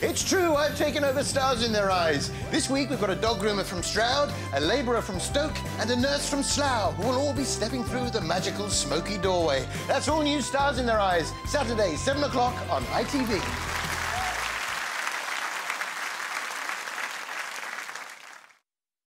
It's true, I've taken over Stars in Their Eyes. This week we've got a dog groomer from Stroud, a labourer from Stoke and a nurse from Slough who will all be stepping through the magical smoky doorway. That's all new Stars in Their Eyes, Saturday, 7 o'clock on ITV.